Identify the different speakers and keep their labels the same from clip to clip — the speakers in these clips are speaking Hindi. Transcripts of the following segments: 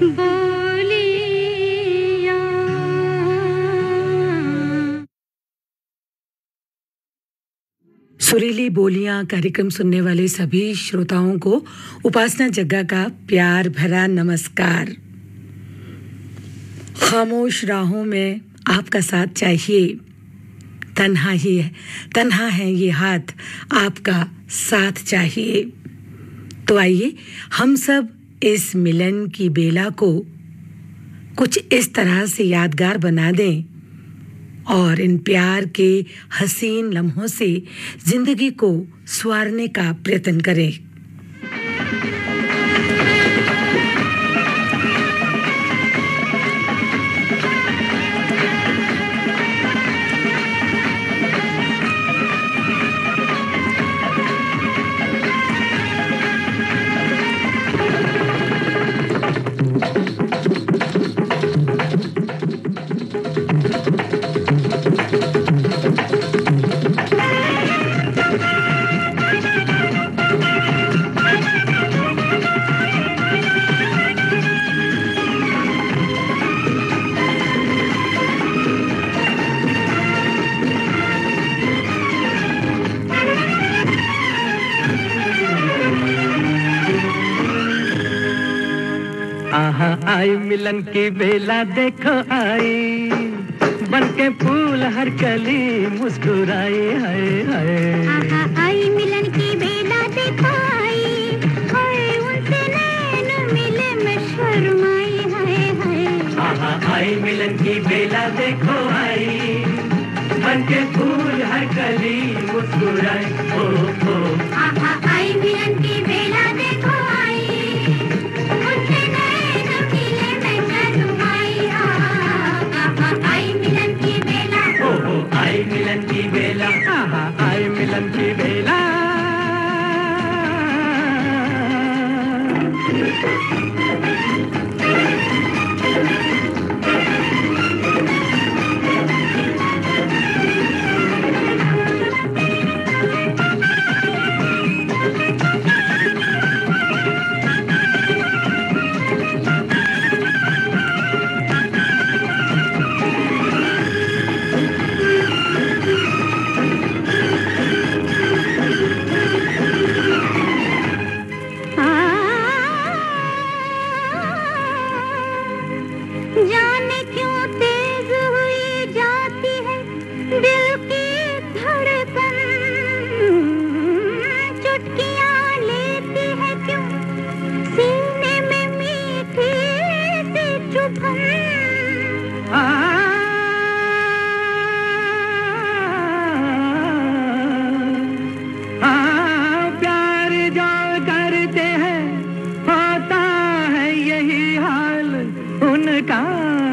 Speaker 1: बोलिया।
Speaker 2: सुरीली बोलियां कार्यक्रम सुनने वाले सभी श्रोताओं को उपासना जग्गा का प्यार भरा नमस्कार। खामोश राहों में आपका साथ चाहिए, तन्हा है ये हाथ, आपका साथ चाहिए। तो आइए हम सब इस मिलन की बेला को कुछ इस तरह से यादगार बना दें और इन प्यार के हसीन लम्हों से जिंदगी को संवारने का प्रयत्न करें।
Speaker 3: आई मिलन की बेला देखो आई, बनके फूल हर कली मुस्कुराई। हाय हाय
Speaker 1: आई मिलन की बेला देखो आई, हाय उनसे नैन मिले मैं शर्माई। हाय हाय
Speaker 3: आई मिलन की बेला देखो आई, बनके फूल हर कली मुस्कुराई। ओ
Speaker 1: आई मिलन की बेला देखो आई, उनसे नैन मिले मैं शर्माई। आई मिलन की बेला,
Speaker 3: आई मिलन की बेला, आई मिलन की बेला।
Speaker 1: जाने क्यों तेज हुई जाती है दिल की धड़कन, चुटकियां लेती है क्यों सीने में मीठी सी चुभन।
Speaker 3: प्यार जो करते हैं होता है यही हाल उनका,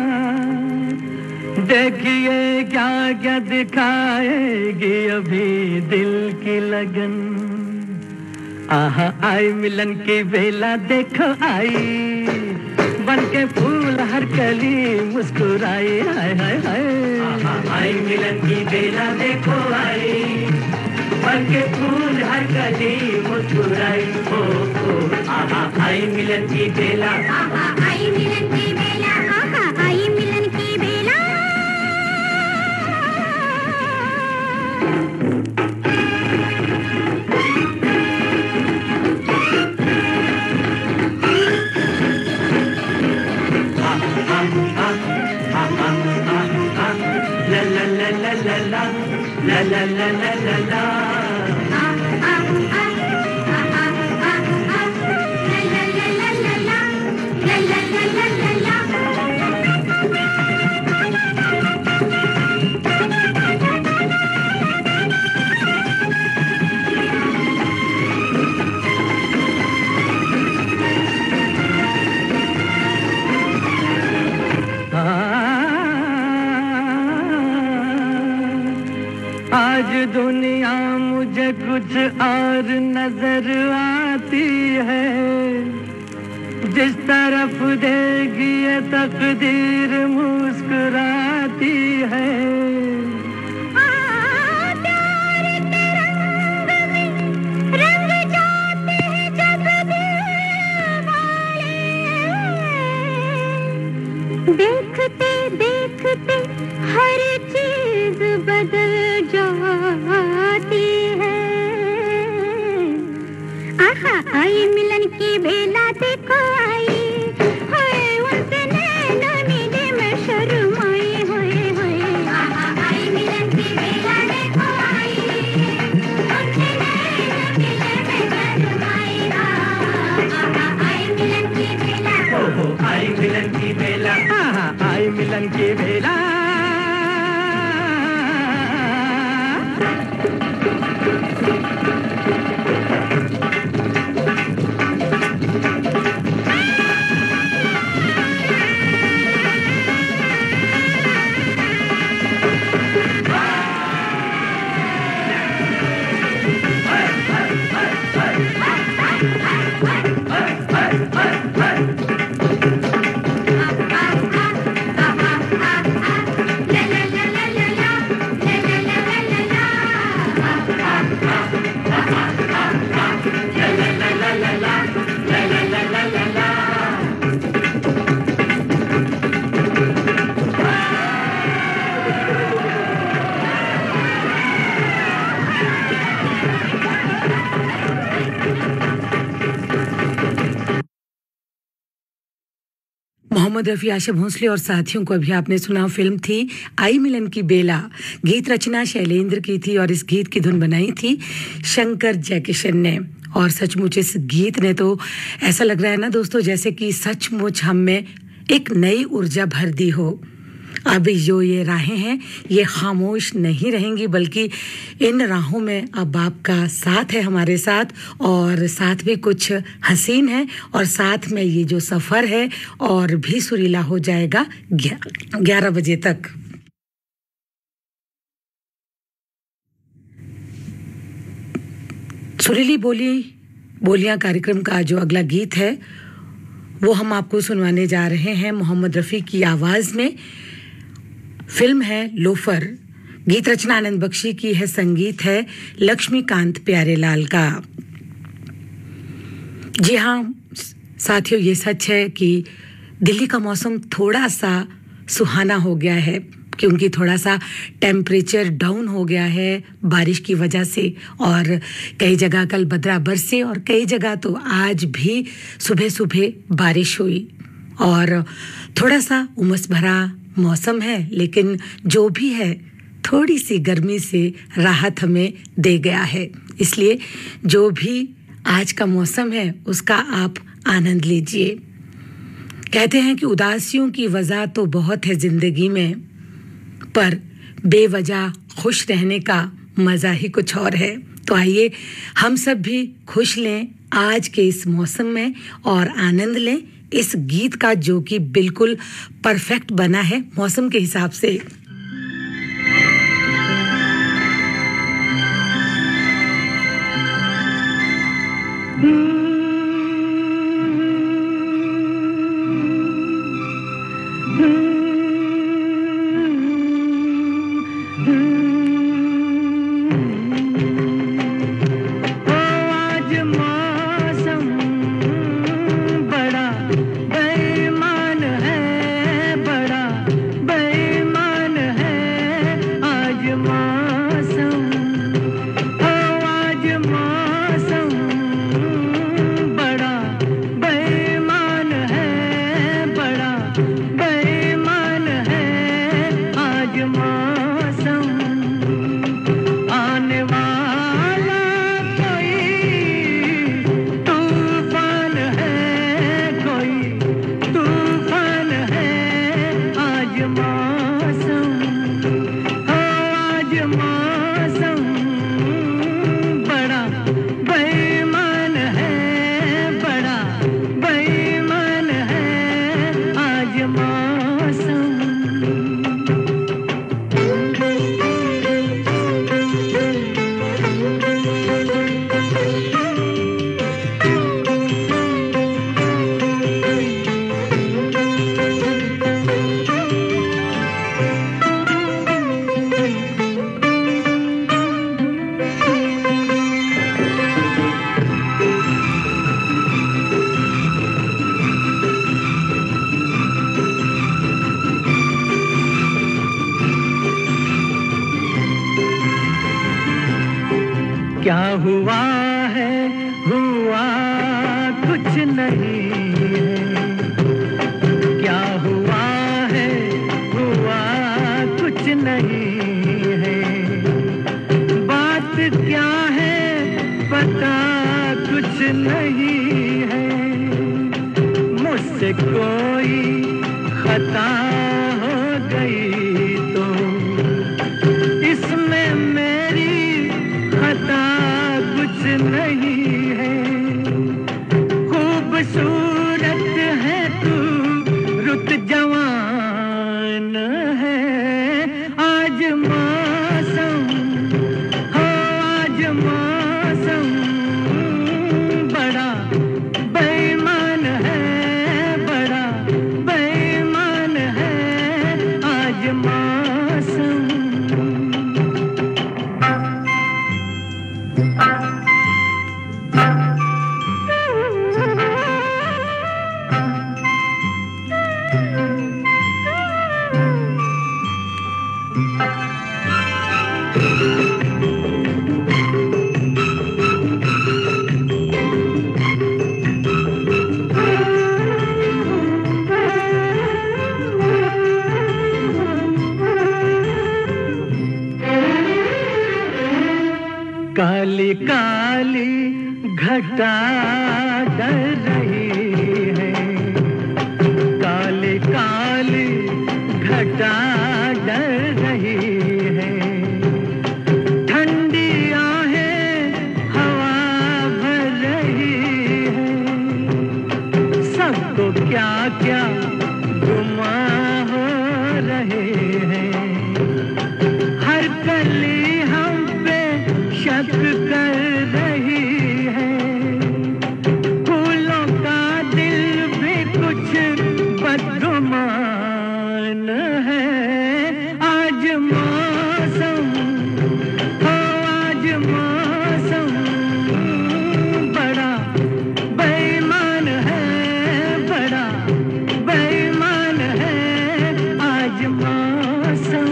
Speaker 3: देखिए क्या क्या दिखाएगी अभी दिल की लगन। आई मिलन की बेला देखो आई, बनके फूल हर कली मुस्कुराई। हाय हाय हाय आई मिलन की बेला देखो आई, बनके फूल हर कली मुस्कुराई। ओ आई मिलन की बेला,
Speaker 1: आई मिलन की बेला, आई मिलन की बेला।
Speaker 3: la la la la la la la la la la la la आज दुनिया मुझे कुछ और नजर आती है, जिस तरफ देगी ये तकदीर मुस्कुराती है।
Speaker 1: हर चीज बदल जाती है। आहा आई मिलन की बेला देखो आई, हाय उनसे नैना मिले मैं शर्माई, होए होए। आहा आई मिलन की बेला देखो आई, उनसे नैना मिले मैं शर्माई। आहा आई मिलन की बेला,
Speaker 3: ओहो आई मिलन की बेला, आहा आई मिलन की बेला।
Speaker 2: मोहम्मद रफ़ी, आशा भोंसले और साथियों को अभी आपने सुना। फिल्म थी आई मिलन की बेला। गीत रचना शैलेंद्र की थी और इस गीत की धुन बनाई थी शंकर जयकिशन ने। और सचमुच इस गीत ने तो ऐसा लग रहा है ना दोस्तों, जैसे कि सचमुच हम में एक नई ऊर्जा भर दी हो। अब जो ये राहें हैं ये खामोश नहीं रहेंगी, बल्कि इन राहों में अब आपका साथ है हमारे साथ, और साथ भी कुछ हसीन है, और साथ में ये जो सफ़र है और भी सुरीला हो जाएगा 11 बजे तक। सुरीली बोलियां कार्यक्रम का जो अगला गीत है वो हम आपको सुनवाने जा रहे हैं मोहम्मद रफ़ी की आवाज़ में। फिल्म है लोफर। गीत रचना आनंद बख्शी की है, संगीत है लक्ष्मीकांत प्यारेलाल का। जी हाँ साथियों, ये सच है कि दिल्ली का मौसम थोड़ा सा सुहाना हो गया है, क्योंकि थोड़ा सा टेम्परेचर डाउन हो गया है बारिश की वजह से। और कई जगह कल बदरा बरसे और कई जगह तो आज भी सुबह सुबह बारिश हुई, और थोड़ा सा उमस भरा मौसम है, लेकिन जो भी है थोड़ी सी गर्मी से राहत हमें दे गया है। इसलिए जो भी आज का मौसम है उसका आप आनंद लीजिए। कहते हैं कि उदासियों की वजह तो बहुत है जिंदगी में, पर बेवजह खुश रहने का मज़ा ही कुछ और है। तो आइए हम सब भी खुश लें आज के इस मौसम में और आनंद लें इस गीत का, जो कि बिल्कुल परफेक्ट बना है मौसम के हिसाब से।
Speaker 3: हुआ है हुआ कुछ नहीं है, क्या हुआ है हुआ कुछ नहीं है, बात क्या है पता कुछ नहीं है, मुझसे कोई खता हो गई तो इसमें मेरी खता कुछ नहीं है, खूबसूरत है तू रुत जवान है, आज मौसम हो आज मौसम बड़ा बेईमान है, बड़ा बेईमान है आज मौसम। काली काली घटा डर रही है, काली काली घटा डर रही है, ठंडी आहें हवा भर रही है, सबको क्या क्या गुमा हो रहे हैं, हर कली हम पे शक कर रही है, फूलों का दिल भी कुछ बदगुमान है, आज मौसम हो आज मौसम बड़ा बेईमान है, बड़ा बेईमान है आज मौसम।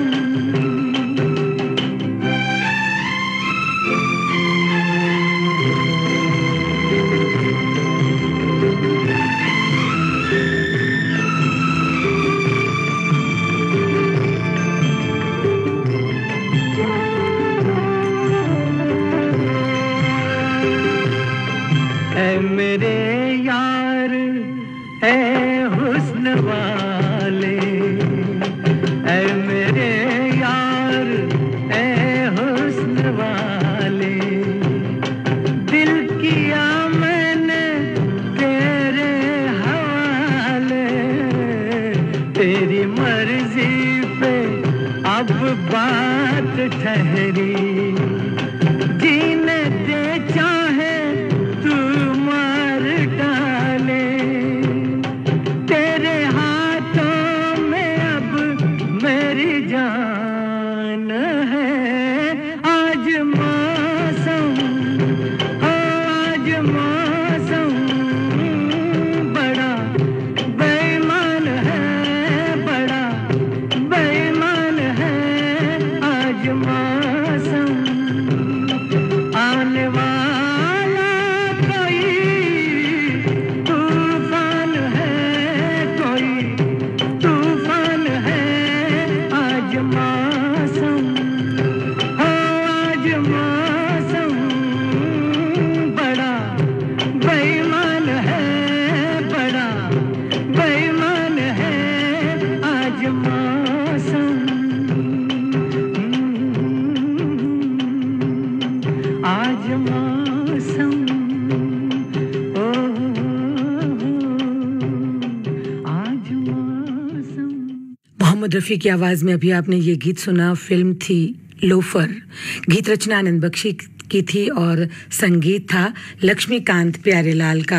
Speaker 3: ऐ मेरे यार ऐ हुस्न वाले, ऐ मेरे यार ऐ हुस्न वाले, दिल किया मैंने तेरे हवाले, तेरी मर्जी पे अब बात ठहरी, जीने दे चाहे तू मार डाले, तेरे हाथों में अब मेरी जान है, आज मौसम हो आज मौसम बड़ा बेईमान है, बड़ा बेईमान है आज मौसम। आने वाला कोई तूफान है, कोई तूफान है आज मौसम हो आज मौसम बड़ा बेईमान है, बड़ा बेईमान है आज मौसम, आज मौसम ओ आज मौसम।
Speaker 2: मोहम्मद रफ़ी की आवाज में अभी आपने ये गीत सुना, फिल्म थी लोफर, गीत रचना आनंद बख्शी की थी और संगीत था लक्ष्मीकांत प्यारेलाल का।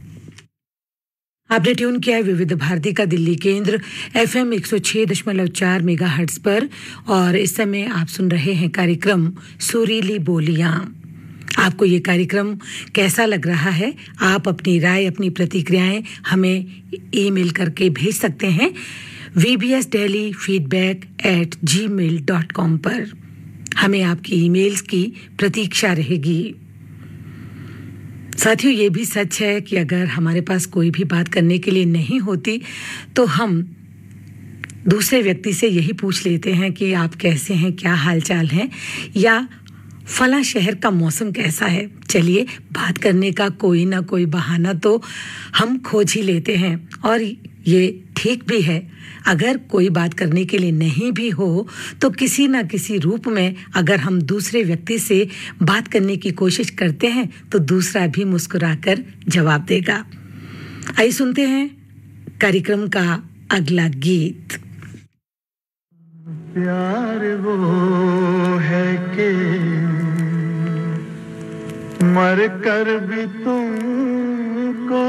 Speaker 2: आपने ट्यून किया है विविध भारती का दिल्ली केंद्र FM 106.4 मेगाहर्ट्ज पर और इस समय आप सुन रहे हैं कार्यक्रम सुरीली बोलियां। आपको ये कार्यक्रम कैसा लग रहा है? आप अपनी राय, अपनी प्रतिक्रियाएं हमें ईमेल करके भेज सकते हैं vbsdelhifeedback@gmail.com पर। हमें आपकी ईमेल्स की प्रतीक्षा रहेगी। साथियों, ये भी सच है कि अगर हमारे पास कोई भी बात करने के लिए नहीं होती तो हम दूसरे व्यक्ति से यही पूछ लेते हैं कि आप कैसे हैं, क्या हालचाल है, या फला शहर का मौसम कैसा है। चलिए, बात करने का कोई ना कोई बहाना तो हम खोज ही लेते हैं, और ये ठीक भी है। अगर कोई बात करने के लिए नहीं भी हो तो किसी ना किसी रूप में अगर हम दूसरे व्यक्ति से बात करने की कोशिश करते हैं तो दूसरा भी मुस्कुराकर जवाब देगा। आइए सुनते हैं कार्यक्रम का अगला गीत।
Speaker 4: प्यार वो है कि मर कर भी तुमको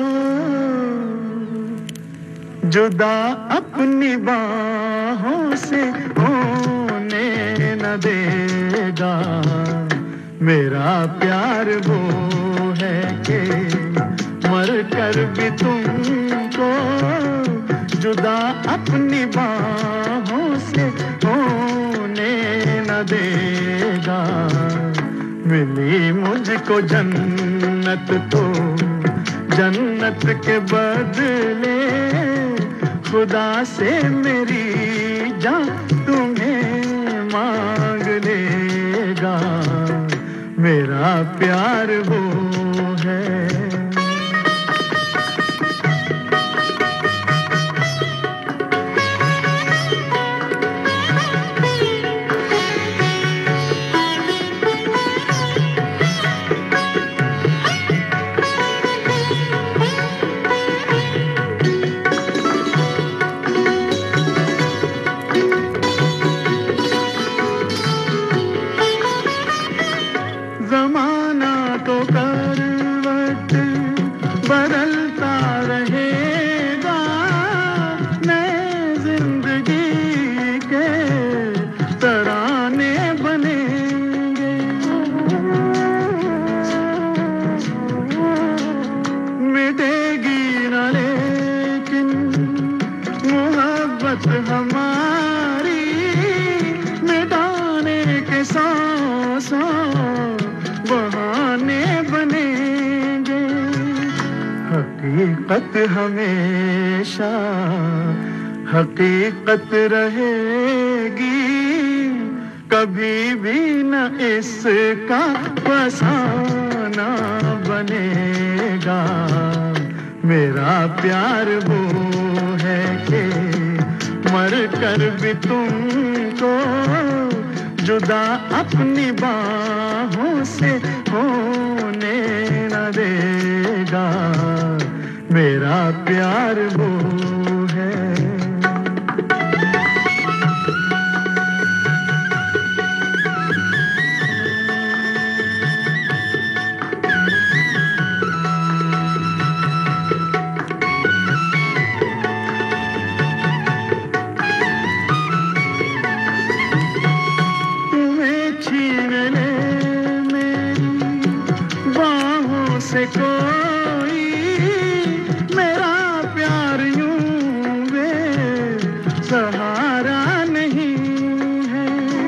Speaker 4: जुदा अपनी बाहों से होने न देगा। मेरा प्यार वो है कि मर कर भी तुमको जुदा अपनी बाहों से होने न देगा। मिली मुझको जन्नत तो जन्नत के बदले खुदा से मेरी जान तुम्हें मांग लेगा। मेरा प्यार वो है। हकीकत हमेशा हकीकत रहेगी, कभी भी न इसका फसाना बनेगा। मेरा प्यार वो है कि मर कर भी तुमको जुदा अपनी बाहों से होने न देगा। मेरा प्यार वो है। तुम्हें छीन ले मेरी बाहों से कोई, मेरा प्यार यूं वे सहारा नहीं है।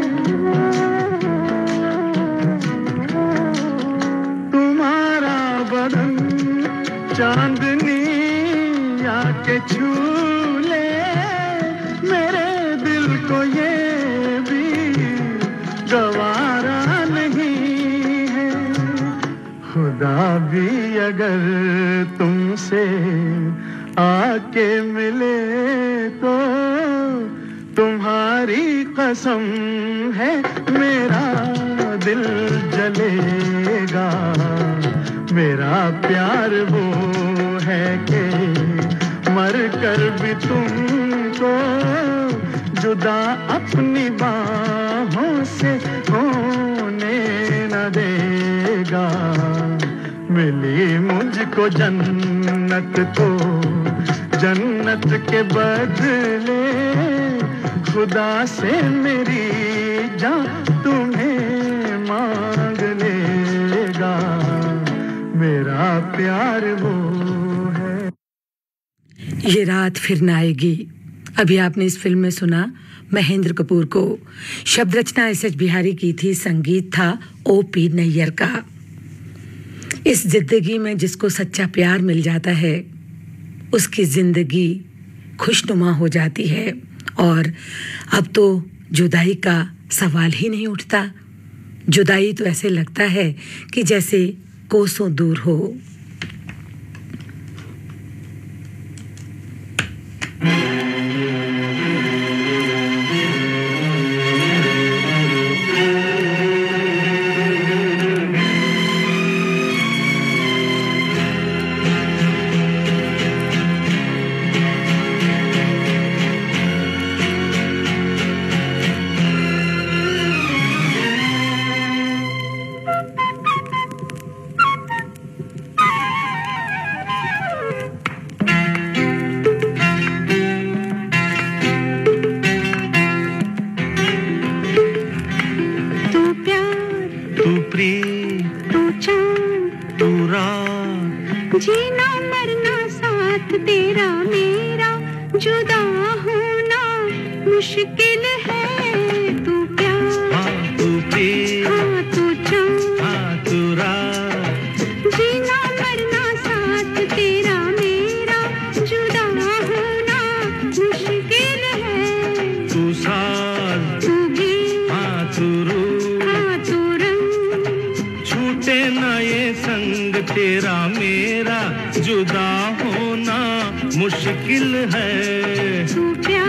Speaker 4: तुम्हारा बदन चांदनी आके छू ले, मेरे दिल को ये भी गवारा नहीं है। खुदा भी अगर तुमसे आके मिले तो तुम्हारी कसम है मेरा दिल जलेगा। मेरा प्यार वो है कि मर कर भी तुमको जुदा अपनी बाहों से होने न देगा। मिली मुझको जन्नत तो जन्नत के बदले खुदा से मेरी जान तुम्हें मांग लेगा। मेरा प्यार वो है।
Speaker 2: ये रात फिर न आएगी। अभी आपने इस फिल्म में सुना महेंद्र कपूर को। शब्द रचना एस.एच. बिहारी की थी, संगीत था ओ.पी. नैयर का। इस जिंदगी में जिसको सच्चा प्यार मिल जाता है उसकी जिंदगी खुशनुमा हो जाती है और अब तो जुदाई का सवाल ही नहीं उठता। जुदाई तो ऐसे लगता है कि जैसे कोसों दूर हो।
Speaker 1: जीना मरना साथ तेरा मेरा, जुदा होना मुश्किल है। तू प्यार,
Speaker 3: हाँ तू प्रेम,
Speaker 1: हाँ तू चाँद,
Speaker 3: हाँ तू रात,
Speaker 1: जीना मरना साथ तेरा मेरा, जुदा होना मुश्किल है।
Speaker 3: तू साज,
Speaker 1: तू गीत,
Speaker 3: हाँ तू रूह,
Speaker 1: हाँ तू रंग,
Speaker 3: छूटे ना ये संग तेरा मेरा, जुदा होना मुश्किल है।
Speaker 1: तू प्यार,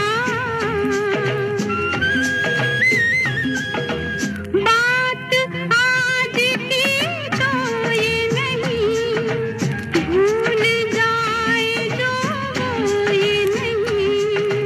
Speaker 1: बात आज की तो ये नहीं, भूल जाए जो वो ये नहीं।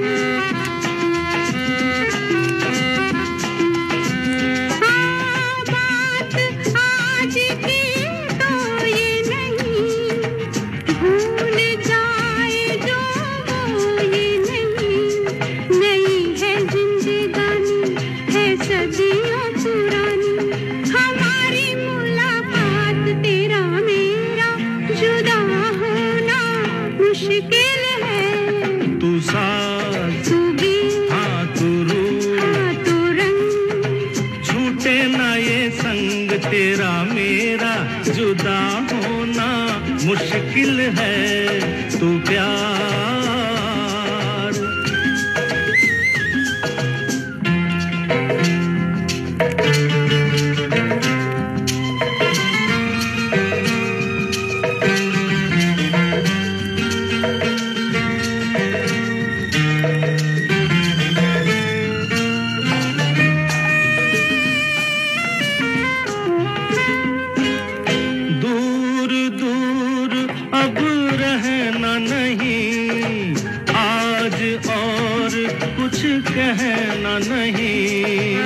Speaker 1: हाँ, बात आज की तो ये नहीं, भूल जाए जो वो ये नहीं। नई है जिंदगानी, है सदियों पुरानी, हमारी मुलाकात तेरा मेरा, जुदा होना मुश्किल है।
Speaker 3: तू साज,
Speaker 1: तू गीत,
Speaker 3: हाँ तू रूह,
Speaker 1: हाँ तू रंग,
Speaker 3: छूटे ना ये संग तेरा मेरा, जुदा होना मुश्किल है। तू प्यार, दूर दूर अब रहना नहीं, आज और कुछ कहना नहीं।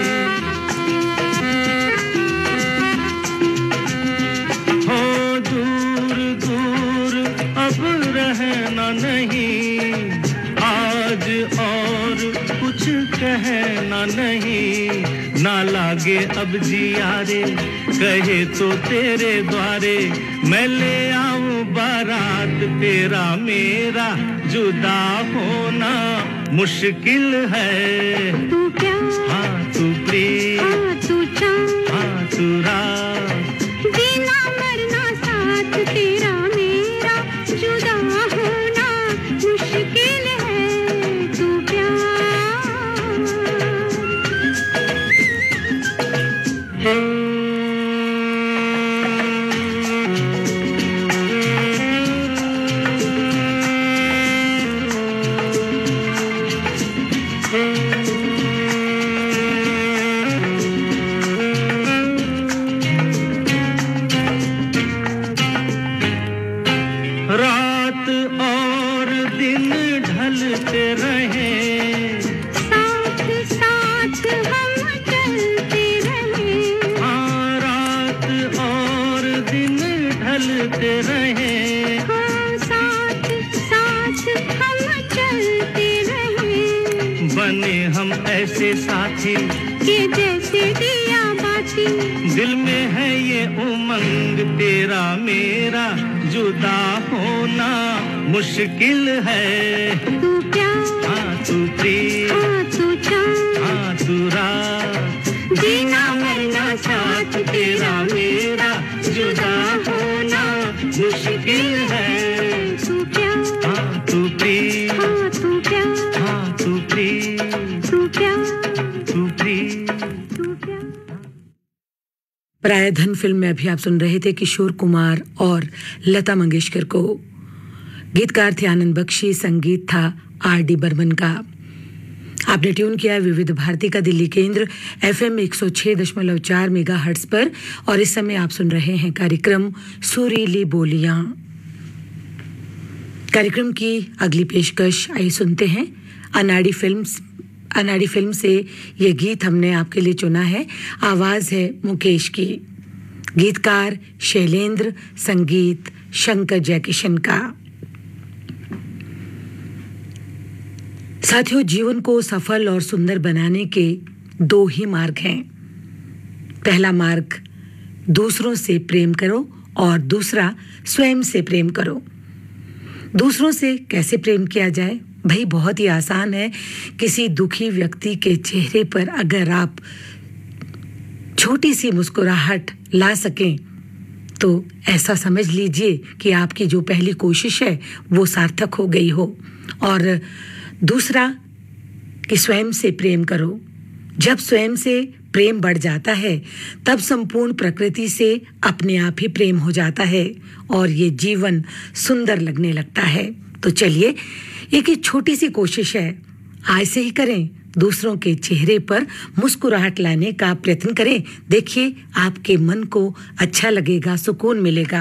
Speaker 3: हो दूर दूर अब रहना नहीं, आज और कुछ कहना नहीं। ना लागे अब जिया रे, कहे तो तेरे द्वारे, मैं ले आऊं बारात तेरा मेरा, जुदा होना मुश्किल है।
Speaker 1: तू प्यार,
Speaker 3: हाँ तू प्रेम,
Speaker 1: हाँ तू चाँद,
Speaker 3: हाँ तू रात,
Speaker 1: जीना मरना साथ तेरा मेरा, जुदा होना मुश्किल है। तू
Speaker 3: रात और दिन ढलते रहे,
Speaker 1: साथ साथ हम चलते रहे।
Speaker 3: हाँ रात और दिन ढलते रहे,
Speaker 1: हाँ साथ साथ हम चलते रहे।
Speaker 3: बने हम ऐसे साथी
Speaker 1: कि जैसे दिया बाती,
Speaker 3: दिल में है ये उमंग तेरा मेरा, जुदा होना मुश्किल है।
Speaker 1: तू प्यार,
Speaker 3: हाँ तू प्रेम,
Speaker 1: हाँ तू चाँद,
Speaker 3: हाँ तू रात,
Speaker 1: जीना मरना साथ तेरा मेरा, जुदा
Speaker 2: बकाया धन फिल्म में अभी आप सुन रहे थे किशोर कुमार और लता मंगेशकर को। गीतकार थे आनंद बख्शी, संगीत था R.D. बर्मन का। आपने ट्यून किया विविध भारती का दिल्ली केंद्र FM 106.4 मेगाहर्ट्ज पर और इस समय आप सुन रहे हैं कार्यक्रम सुरीली बोलियां। कार्यक्रम की अगली पेशकश आइए सुनते हैं अनाड़ी फिल्म से ये गीत हमने आपके लिए चुना है। आवाज है मुकेश की, गीतकार शैलेंद्र, संगीत शंकर जयकिशन का। साथियों, जीवन को सफल और सुंदर बनाने के दो ही मार्ग हैं। पहला मार्ग दूसरों से प्रेम करो और दूसरा स्वयं से प्रेम करो। दूसरों से कैसे प्रेम किया जाए? भाई बहुत ही आसान है। किसी दुखी व्यक्ति के चेहरे पर अगर आप छोटी सी मुस्कुराहट ला सकें तो ऐसा समझ लीजिए कि आपकी जो पहली कोशिश है वो सार्थक हो गई हो। और दूसरा कि स्वयं से प्रेम करो। जब स्वयं से प्रेम बढ़ जाता है तब संपूर्ण प्रकृति से अपने आप ही प्रेम हो जाता है और ये जीवन सुंदर लगने लगता है। तो चलिए, एक छोटी सी कोशिश है, आज से ही करें। दूसरों के चेहरे पर मुस्कुराहट लाने का प्रयत्न करें। देखिए, आपके मन को अच्छा लगेगा, सुकून मिलेगा।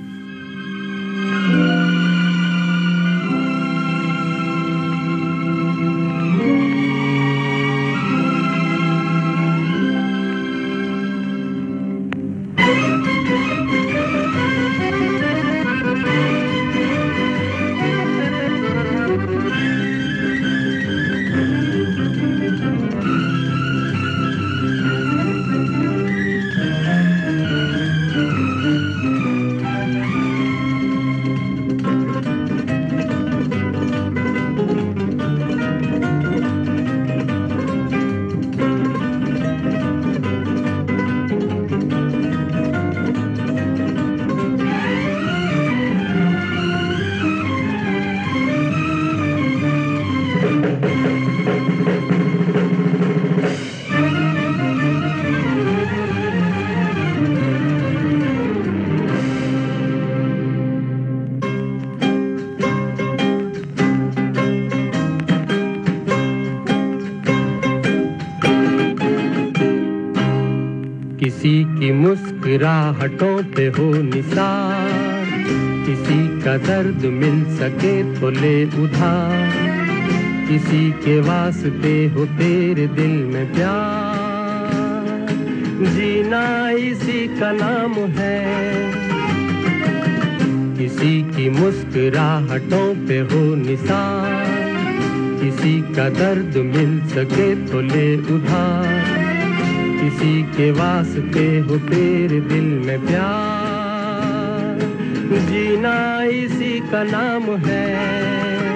Speaker 3: किसी की मुस्कुराहटों पे हो निसार, किसी का दर्द मिल सके तो ले उधार, किसी के वास्ते हो तेरे दिल में प्यार, जीना इसी का नाम है। किसी की मुस्कुराहटों पे हो निसार, किसी का दर्द मिल सके तो ले उधार, किसी के वास्ते हो तेरे दिल में प्यार, जीना इसी का नाम है।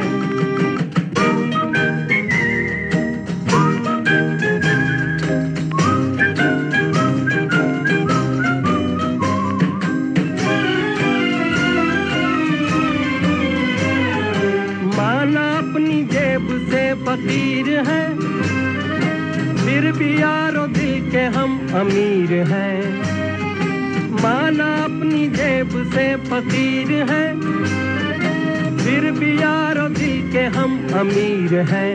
Speaker 3: माना अपनी जेब से फकीर है, फिर भी यारो दिल के हम अमीर हैं। माना अपनी जेब से फकीर है, फिर भी यारो दिल के हम अमीर हैं।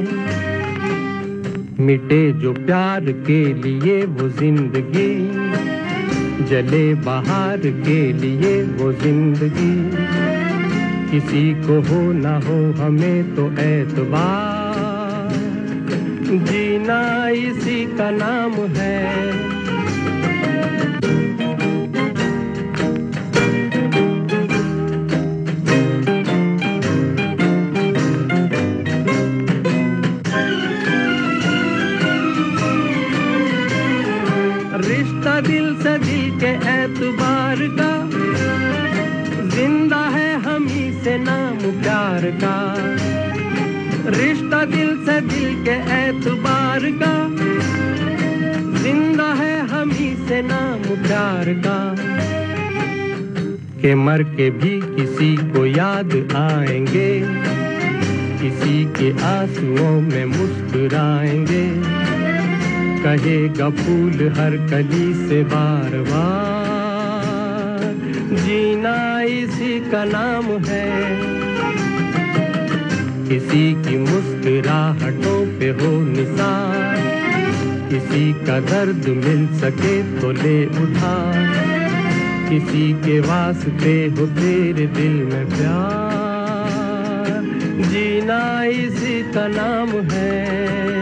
Speaker 3: मिटे जो प्यार के लिए वो जिंदगी, जले बाहर के लिए वो जिंदगी, किसी को हो ना हो हमें तो एतबार, जीना इसी का नाम है। रिश्ता दिल से दिल के एतबार का, जिंदा है हम ही से नाम प्यार का। रिश्ता दिल से दिल के एतबार का, जिंदा है हम ही से नाम प्यार का। के मर के भी किसी को याद आएंगे, किसी के आंसुओं में मुस्कुराएंगे, कहेगा फूल हर कली से बार बार, जीना इसी का नाम है। किसी की मुस्कुराहटों पे हो निसार, किसी का दर्द मिल सके तो ले उधार, किसी के वास्ते हो तेरे दिल में प्यार, जीना इसी का नाम है।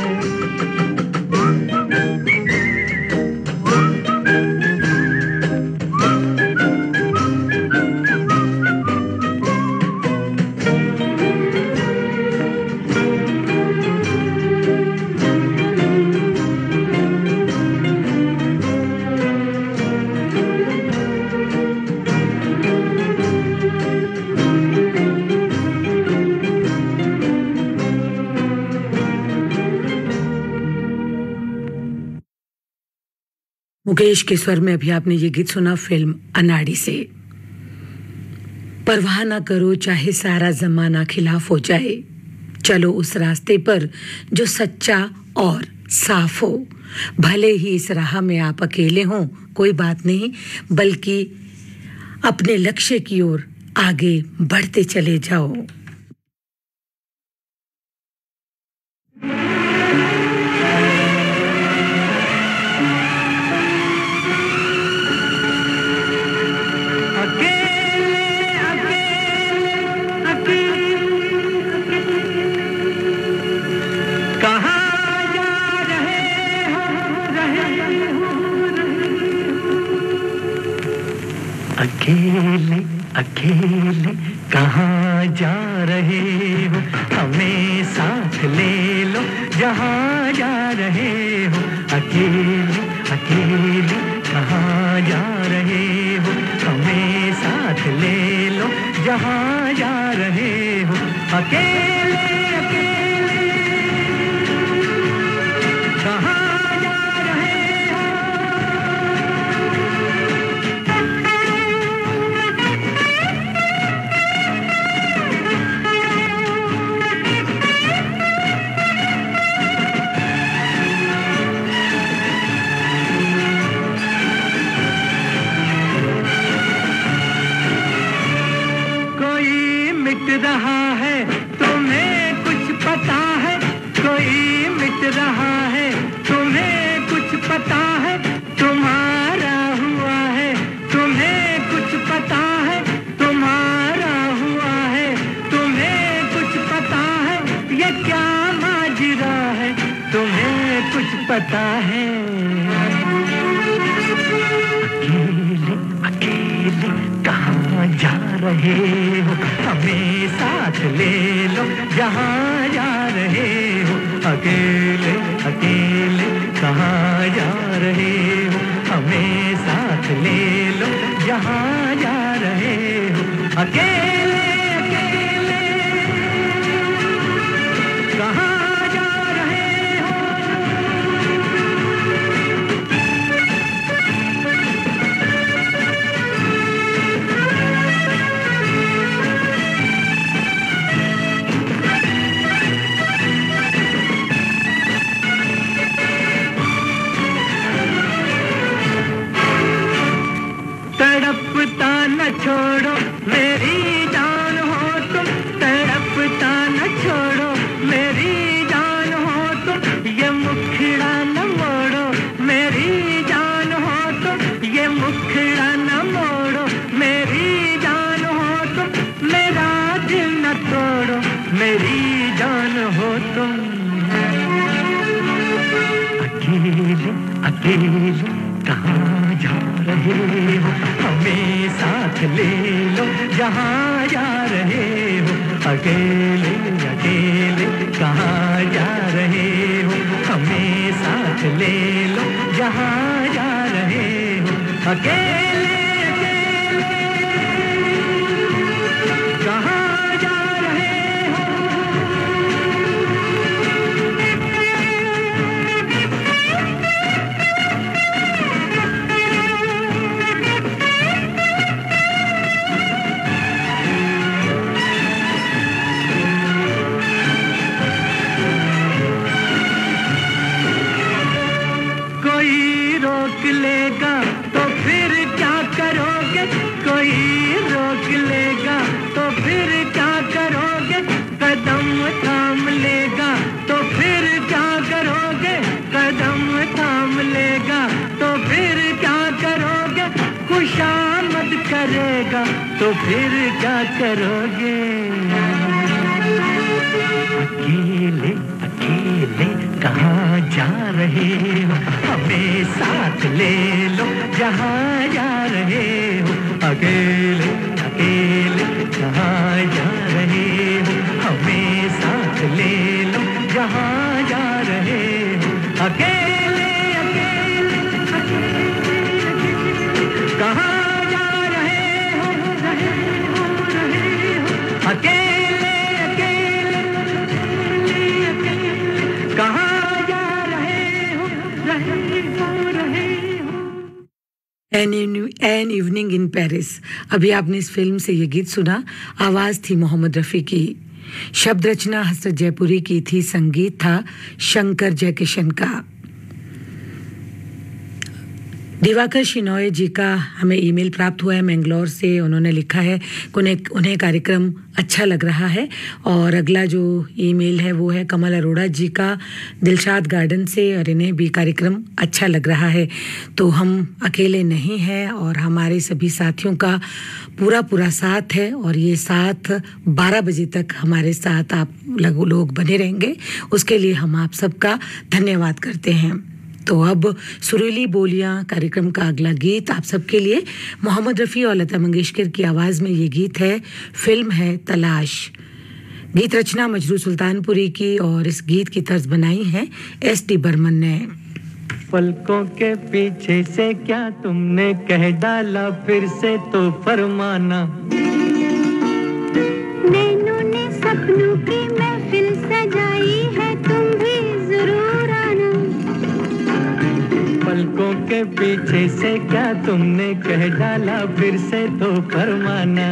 Speaker 2: मुकेश के स्वर में अभी आपने ये गीत सुना फिल्म अनाड़ी से। परवाह ना करो चाहे सारा जमाना खिलाफ हो जाए, चलो उस रास्ते पर जो सच्चा और साफ हो। भले ही इस राह में आप अकेले हों कोई बात नहीं, बल्कि अपने लक्ष्य की ओर आगे बढ़ते चले जाओ।
Speaker 3: अकेले अकेले कहाँ जा रहे हो, हमें साथ ले लो जहाँ जा रहे हो। अकेले अकेले कहाँ जा रहे हो, हमें साथ ले लो जहाँ जा रहे हो। अकेले अकेले कहाँ रहा है, तुम्हें कुछ पता है, कोई मिट रहा है, तुम्हें कुछ पता है, तुम्हारा हुआ है, तुम्हें कुछ पता है, तुम्हारा हुआ है, तुम्हें कुछ पता है, ये क्या माजरा है, तुम्हें कुछ पता है। अकेले अकेले कहाँ जा रहे हो, हमें साथ ले लो जहाँ जा रहे हो। अकेले अकेले कहाँ जा रहे हो, हमें साथ ले लो जहाँ जा रहे हो। अकेले अकेले कहाँ जा रहे हो। तड़पता न छोड़ो मेरी जान हो तुम, तड़पता न छोड़ो मेरी जान हो तुम, ये मुखड़ा न मोड़ो मेरी जान हो तुम, ये मुखड़ा न मोड़ो मेरी जान हो तुम, मेरा दिल न तोड़ो मेरी जान हो तुम। अकेले अकेले कहाँ जा रहे हो, हमें साथ ले लो जहाँ जा रहे हो। अकेले अकेले कहाँ जा रहे हो, हमें साथ ले लो जहाँ जा रहे हो। अकेले अकेले कहाँ जा रहे हो। तो फिर क्या करोगे? अकेले अकेले कहाँ जा रहे हो? हमें साथ ले लो जहाँ जा रहे हो। अकेले अकेले कहाँ जा रहे हो? हमें साथ ले लो जहाँ जा रहे हो। अकेले अकेले कहाँ जा रहे हो? अकेले अकेले कहाँ जा रहे हो?
Speaker 2: An evening in Paris. अभी आपने इस फिल्म से ये गीत सुना। आवाज थी मोहम्मद रफ़ी की, शब्द रचना हसरत जयपुरी की थी, संगीत था शंकर जयकिशन का। दिवाकर शिनोय जी का हमें ईमेल प्राप्त हुआ है मैंगलोर से। उन्होंने लिखा है कि उन्हें कार्यक्रम अच्छा लग रहा है। और अगला जो ईमेल है वो है कमल अरोड़ा जी का दिलशाद गार्डन से, और इन्हें भी कार्यक्रम अच्छा लग रहा है। तो हम अकेले नहीं हैं और हमारे सभी साथियों का पूरा साथ है, और ये साथ 12 बजे तक हमारे साथ आप लोग बने रहेंगे। उसके लिए हम आप सबका धन्यवाद करते हैं। तो अब सुरीली बोलियां कार्यक्रम का अगला गीत आप सबके लिए मोहम्मद रफ़ी और लता मंगेशकर की आवाज में। ये गीत है, फिल्म है तलाश। गीत रचना मजरू सुल्तानपुरी की, और इस गीत की तर्ज बनाई है एस.डी. बर्मन ने।
Speaker 3: पलकों के पीछे से क्या तुमने कह डाला, फिर से तो फरमाना।
Speaker 1: नैनों ने सपनों की महफिल सजाई है, तुम भी जरूर आना।
Speaker 3: पलकों के पीछे से क्या तुमने कह डाला, फिर से तो फरमाना।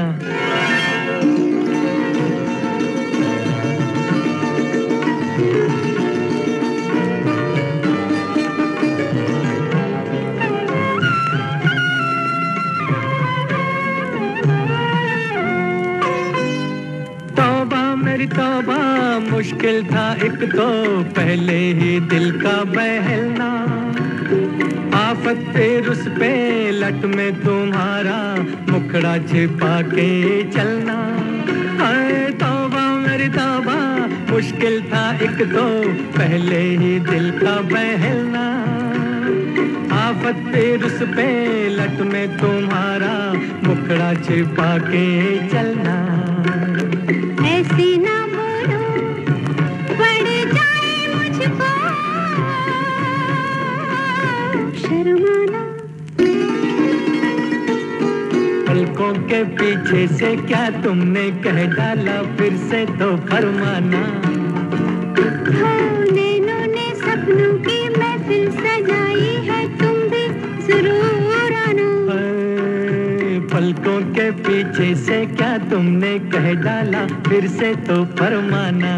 Speaker 3: तौबा मुश्किल था एक तो पहले ही दिल का बहलना। आफत फिर उस पे लट में तुम्हारा मुखड़ा छिपा के चलना। हाय तौबा मेरी तौबा मुश्किल था एक तो पहले ही दिल का बहलना। आफत फिर उस पे लट में तुम्हारा मुखड़ा छिपा के चलना।
Speaker 1: ऐसी ना बोलो पड़ जाए मुझको शर्माना।
Speaker 3: पलकों के पीछे से क्या तुमने कह डाला, फिर से तो फरमाना।
Speaker 1: नैनों ने सपनों की महफिल सजाई है, तुम भी जरूर आना।
Speaker 3: पलकों के पीछे से क्या तुमने कह डाला, फिर से तो फरमाना।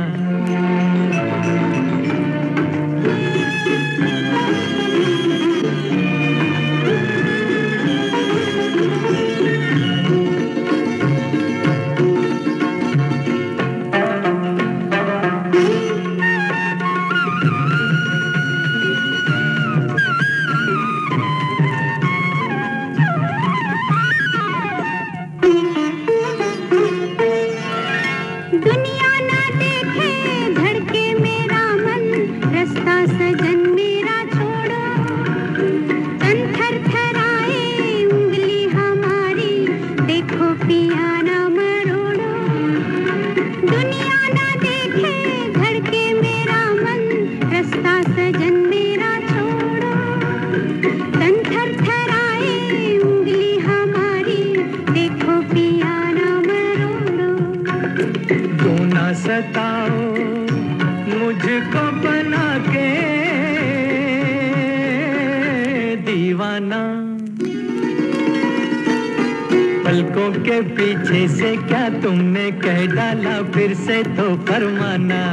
Speaker 3: पलकों के पीछे से क्या तुमने कह डाला, फिर से तो फरमाना।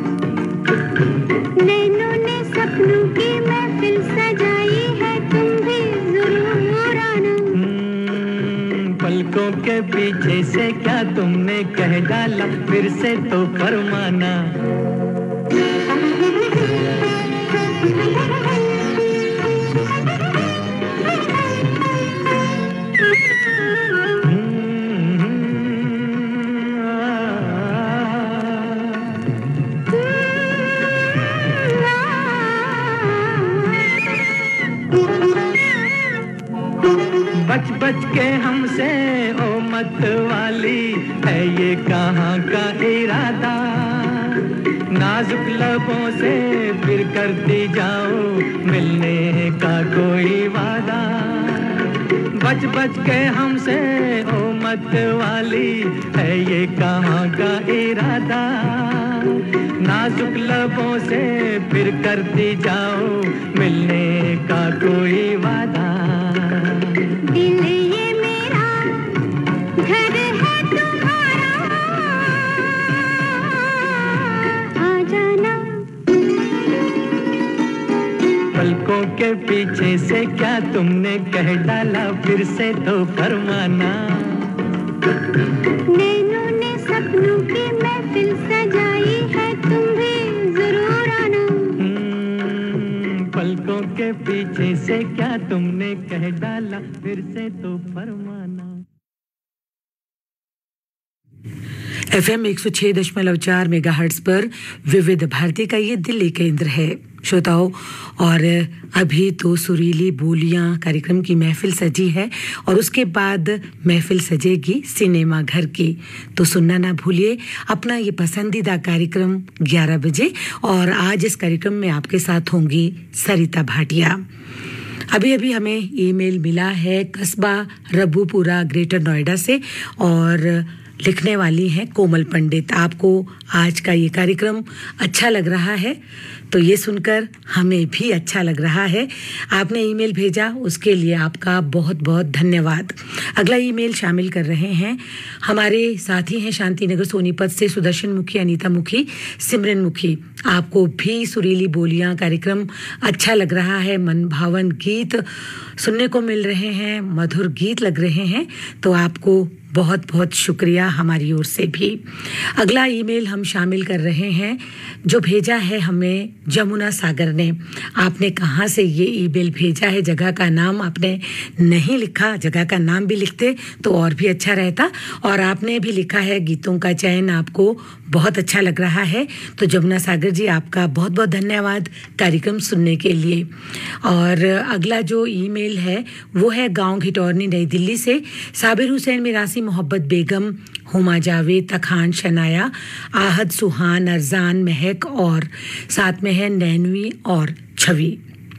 Speaker 1: नैनों ने सपनों की महफिल सजाई है, तुम भी जरूर आना।
Speaker 3: पलकों के पीछे से क्या तुमने कह डाला, फिर से तो फरमाना। के हमसे ओ मत वाली है ये कहाँ का इरादा नाजुक लबों से फिर करती जाओ मिलने का कोई वादा बच बच के हमसे ओ मत वाली है ये कहाँ का इरादा नाजुक लबों से फिर करती जाओ मिलने का कोई वादा
Speaker 1: दिल ये मेरा घर है तुम्हारा आ जाना
Speaker 3: पलकों के पीछे से क्या तुमने कह डाला फिर से तो फरमाना
Speaker 1: नैनों ने सपनों की महफिल सजाई है तुम भी जरूर आना
Speaker 3: पलकों के पीछे से क्या तुमने कह डाला फिर से तो फरमाना
Speaker 2: FM 106.4 मेगाहर्ट्ज पर विविध भारती का ये दिल्ली केंद्र है श्रोताओं और अभी तो सुरीली बोलियां कार्यक्रम की महफिल सजी है और उसके बाद महफिल सजेगी सिनेमा घर की तो सुनना ना भूलिए अपना ये पसंदीदा कार्यक्रम 11 बजे और आज इस कार्यक्रम में आपके साथ होंगी सरिता भाटिया अभी अभी हमें ईमेल मिला है कस्बा रबूपुरा ग्रेटर नोएडा से और लिखने वाली हैं कोमल पंडित आपको आज का ये कार्यक्रम अच्छा लग रहा है तो ये सुनकर हमें भी अच्छा लग रहा है आपने ईमेल भेजा उसके लिए आपका बहुत बहुत धन्यवाद अगला ईमेल शामिल कर रहे हैं हमारे साथी हैं शांतिनगर सोनीपत से सुदर्शन मुखी अनीता मुखी सिमरन मुखी आपको भी सुरीली बोलियां कार्यक्रम अच्छा लग रहा है मन भावन गीत सुनने को मिल रहे हैं मधुर गीत लग रहे हैं तो आपको बहुत बहुत शुक्रिया हमारी ओर से भी अगला ईमेल हम शामिल कर रहे हैं जो भेजा है हमें जमुना सागर ने आपने कहाँ से ये ईमेल भेजा है जगह का नाम आपने नहीं लिखा जगह का नाम भी लिखते तो और भी अच्छा रहता और आपने भी लिखा है गीतों का चयन आपको बहुत अच्छा लग रहा है तो जमुना सागर जी आपका बहुत बहुत धन्यवाद कार्यक्रम सुनने के लिए और अगला जो ईमेल है वो है गांव घिटौरनी नई दिल्ली से साबिर हुसैन मिरासी मोहब्बत बेगम हुमा जावेद तखान शनाया आहद सुहान अरजान महक और साथ में है नैनवी और छवि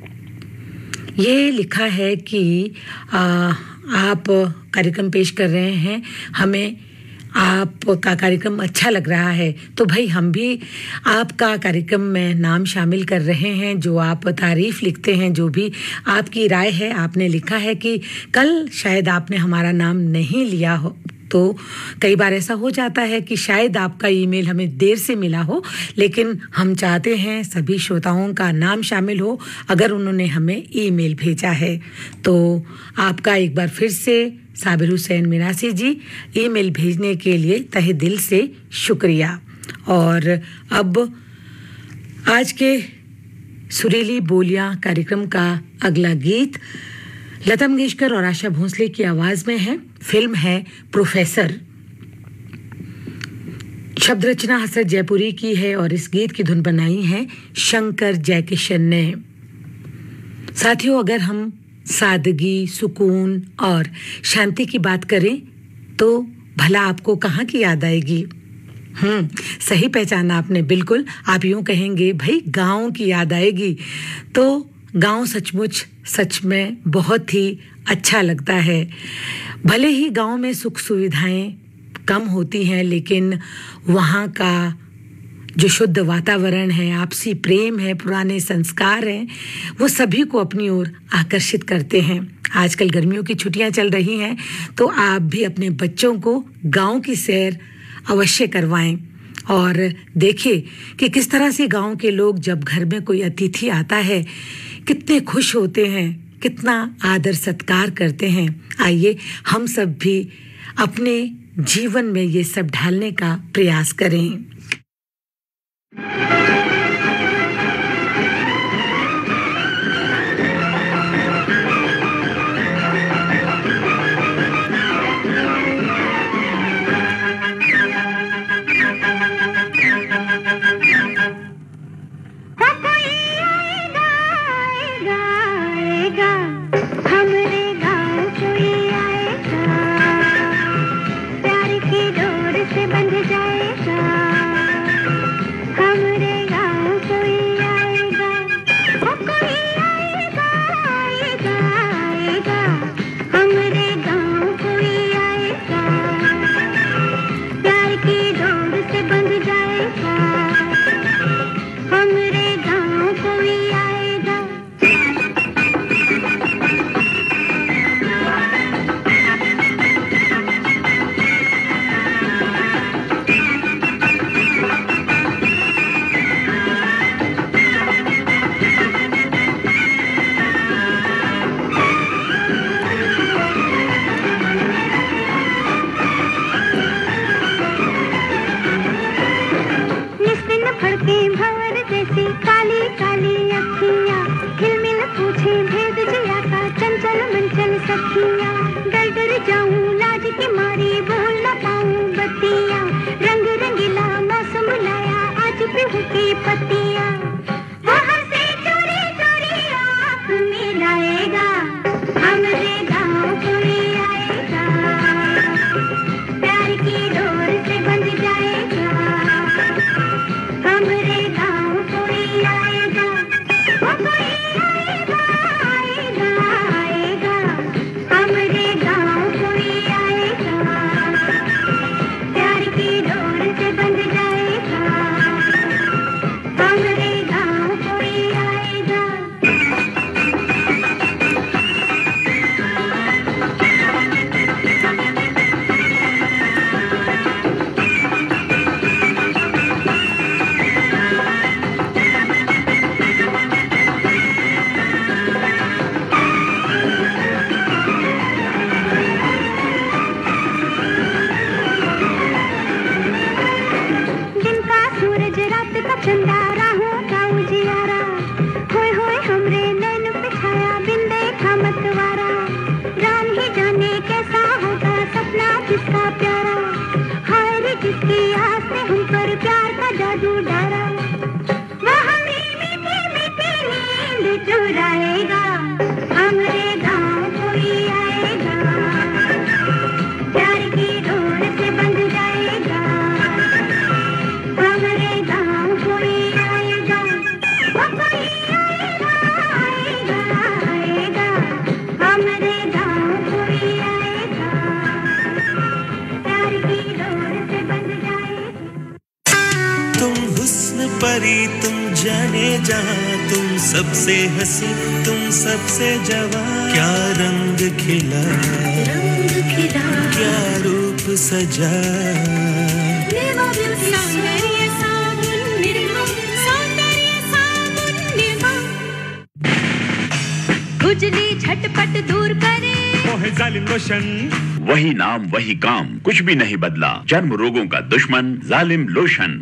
Speaker 2: ये लिखा है कि आप कार्यक्रम पेश कर रहे हैं हमें आपका कार्यक्रम अच्छा लग रहा है तो भाई हम भी आपका कार्यक्रम में नाम शामिल कर रहे हैं जो आप तारीफ लिखते हैं जो भी आपकी राय है आपने लिखा है कि कल शायद आपने हमारा नाम नहीं लिया हो तो कई बार ऐसा हो जाता है कि शायद आपका ईमेल हमें देर से मिला हो लेकिन हम चाहते हैं सभी श्रोताओं का नाम शामिल हो अगर उन्होंने हमें ईमेल भेजा है तो आपका एक बार फिर से साबिर हुसैन मिरासी जी ईमेल भेजने के लिए तहे दिल से शुक्रिया और अब आज के सुरीली बोलियां कार्यक्रम का अगला गीत लता मंगेशकर और आशा भोसले की आवाज में है फिल्म है प्रोफेसर शब्द रचना हसरत जयपुरी की है और इस गीत की धुन बनाई है शंकर जयकिशन ने साथियों अगर हम सादगी सुकून और शांति की बात करें तो भला आपको कहाँ की याद आएगी सही पहचाना आपने बिल्कुल आप यूं कहेंगे भाई गांव की याद आएगी तो गांव सचमुच सच में बहुत ही अच्छा लगता है भले ही गांव में सुख सुविधाएं कम होती हैं लेकिन वहाँ का जो शुद्ध वातावरण है आपसी प्रेम है पुराने संस्कार हैं वो सभी को अपनी ओर आकर्षित करते हैं आजकल गर्मियों की छुट्टियां चल रही हैं तो आप भी अपने बच्चों को गांव की सैर अवश्य करवाएं और देखें कि किस तरह से गांव के लोग जब घर में कोई अतिथि आता है कितने खुश होते हैं कितना आदर सत्कार करते हैं आइए हम सब भी अपने जीवन में ये सब ढालने का प्रयास करें
Speaker 1: हमरे गाँव कोई आएगा खड़के भंवर जैसी काली काली अखियाँ, हिलमिल पूछे भेद जिया का चंचल मंचल सखियाँ। डर डर जाऊं लाज की मारी बोल न पाऊं बत्तियाँ, रंग रंगीला मौसम लाया आज बिहू की पत्तियाँ। वहाँ से चोरी चोरी आँख मिलाएगा, हमरे गाँव कोई आएगा, प्यार की डोर से बंध जाएगा, हमरे गाँव कोई आएगा, वो कोई आएगा आएगा आएगा, हमरे गाँव कोई आएगा, प्यार की डोर से बंध जाएगा, हमरे गाँव कोई आएगा। दिन का सूरज रात का चंदा राहों का उजियारा, होए होए हमरे नैन पे छाया बिन देखा मतवारा। राम ही जाने कैसा होगा सपना किसका प्यारा, हाय रे जिसकी आस ने हम पर प्यार का जादू डारा। वह हमें मीठी मीठी नींद चुराएगा, हमरे गाँव कोई आएगा, प्यार की डोर से बंध जाएगा, हमरे गाँव कोई आएगा, वो कोई आएगा आएगा आएगा, हमरे गाँव कोई आएगा, प्यार की डोर से बंध जाएगा।
Speaker 5: तुम हुस्न परी तुम जाने जहां, तुम सबसे हंसी तुम सबसे जवां, क्या रंग खिला क्या रूप सजा,
Speaker 1: सौंदर्य साबुन निर्मा, सौंदर्य साबुन निर्मा, खुजली झटपट दूर करे,
Speaker 3: मोहे जालिम लोशन।
Speaker 6: वही नाम वही काम, कुछ भी नहीं बदला, चर्म रोगों का दुश्मन जालिम लोशन।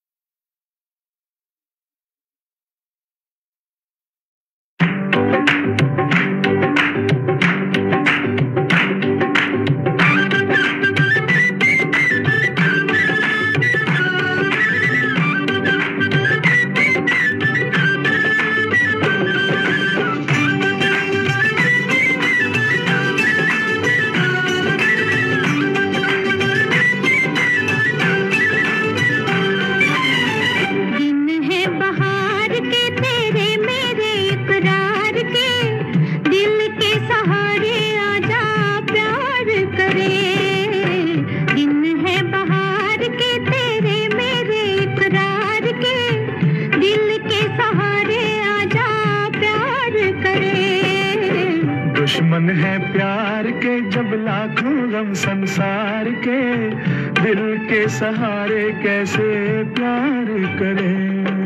Speaker 1: दिन है बहार के तेरे मेरे इकरार के, दिल के सहारे आजा प्यार करे। दिन है बहार के तेरे मेरे इकरार के, दिल के सहारे आजा प्यार करे।
Speaker 4: दुश्मन है प्यार के जब लाखों गम संसार के, दिल के सहारे कैसे प्यार करें।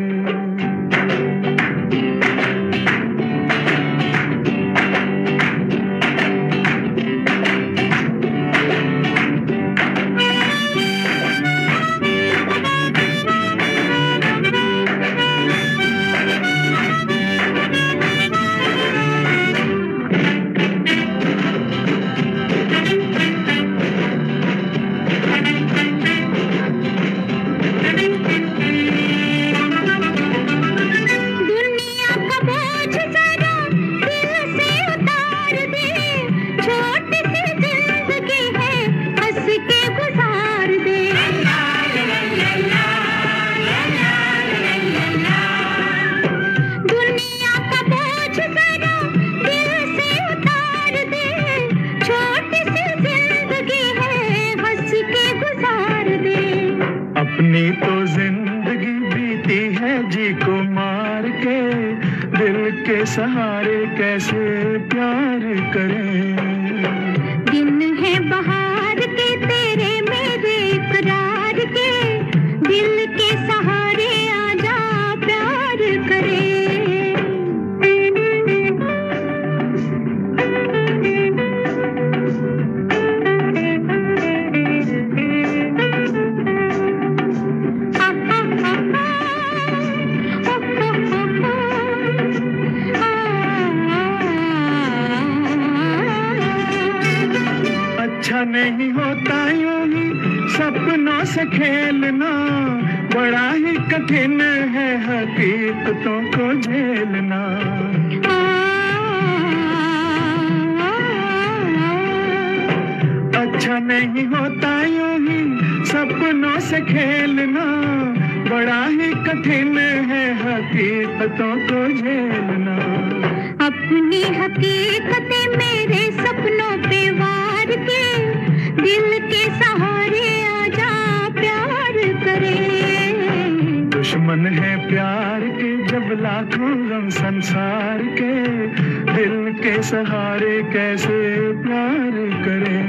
Speaker 1: दुनिया का बोझ जरा दिल से उतार दे, छोटी सी जिंदगी है हंस के गुजार दे। दुनिया का बोझ जरा दिल से उतार दे, छोटी सी जिंदगी है हंस के गुजार दे।
Speaker 4: अपनी तो जिंदगी बीती है जी को मार के, दिल के सहारे कैसे प्यार करें।
Speaker 1: दिन है बहार के तेरे मेरे इकरार के, दिल के सहारे आजा प्यार करे।
Speaker 4: से खेलना बड़ा ही कठिन है हकीकतों को झेलना अच्छा नहीं होता यूं ही सपनों से खेलना बड़ा ही कठिन है हकीकतों को झेलना
Speaker 1: अपनी हकीकतें मेरे सपनों पे वार के दिल के सहारे आजा प्यार करे
Speaker 4: दुश्मन है प्यार के जब लाखों गम संसार के दिल के सहारे कैसे प्यार करें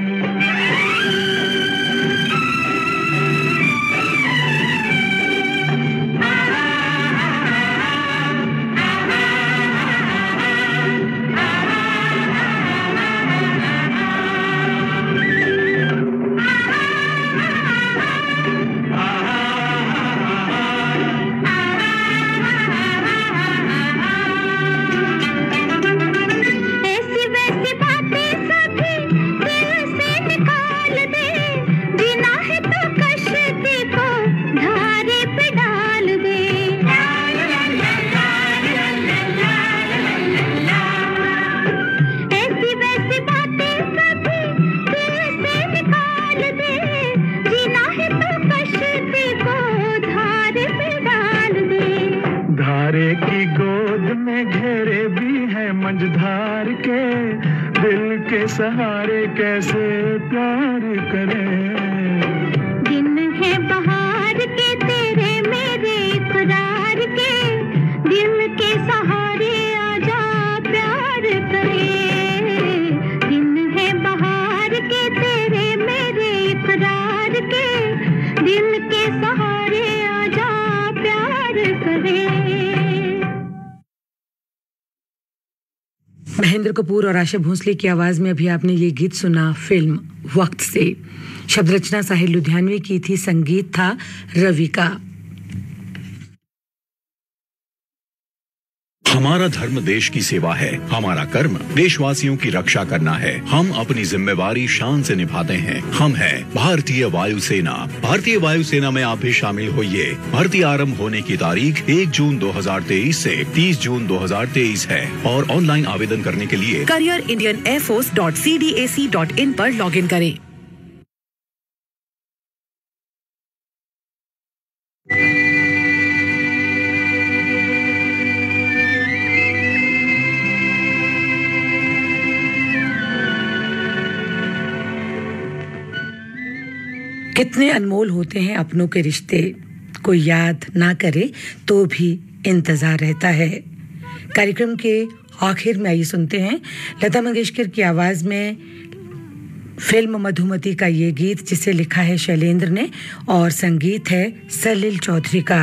Speaker 4: सहारे कैसे प्यार करें
Speaker 1: दिन है बहार के तेरे मेरे इकरार के दिल के सहारे आजा प्यार करें दिन है बहार के तेरे मेरे इकरार के दिल के सहारे आजा प्यार करें।
Speaker 2: महेंद्र कपूर और आशा भोसले की आवाज में अभी आपने ये गीत सुना फिल्म वक्त से। शब्द रचना साहिल लुधियानवी की थी, संगीत था रवि का।
Speaker 7: हमारा धर्म देश की सेवा है, हमारा कर्म देशवासियों की रक्षा करना है। हम अपनी जिम्मेवारी शान से निभाते हैं। हम हैं भारतीय वायुसेना। भारतीय वायुसेना में आप भी शामिल होइए। भर्ती आरंभ होने की तारीख 1 जून 2023 से 30 जून 2023 है और ऑनलाइन आवेदन करने के लिए careerindianairforce.cdac.in पर लॉगिन करें।
Speaker 2: कितने अनमोल होते हैं अपनों के रिश्ते, कोई याद ना करे तो भी इंतजार रहता है। कार्यक्रम के आखिर में आइए सुनते हैं लता मंगेशकर की आवाज में फिल्म मधुमती का ये गीत, जिसे लिखा है शैलेंद्र ने और संगीत है सलील चौधरी का।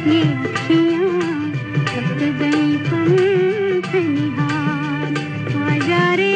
Speaker 1: ये अखियाँ थक गई पंख निहार आजा रे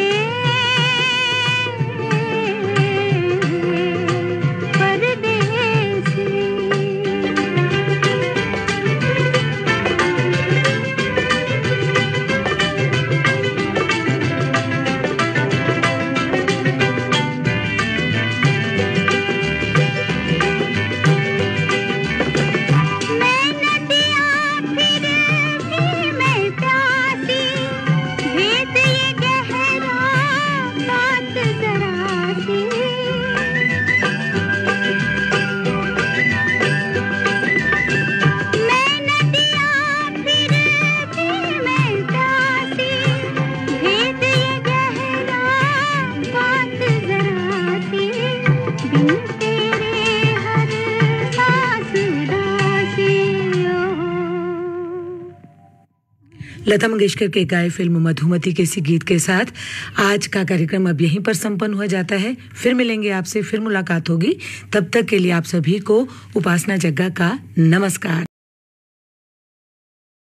Speaker 2: लता मंगेशकर के गाए फिल्म मधुमती के इसी गीत के साथ आज का कार्यक्रम अब यहीं पर संपन्न हो जाता है। फिर मिलेंगे आपसे, फिर मुलाकात होगी। तब तक के लिए आप सभी को उपासना जग्गा का नमस्कार।